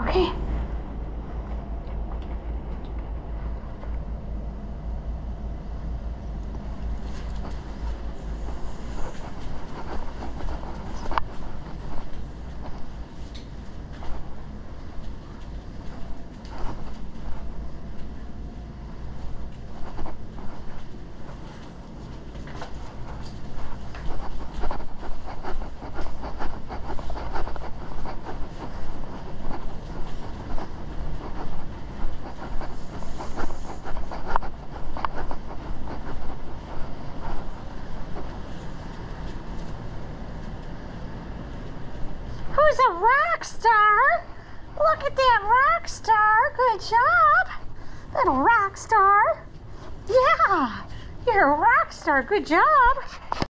Okay. Who's a rock star? Look at that rock star. Good job. Little rock star. Yeah, you're a rock star. Good job.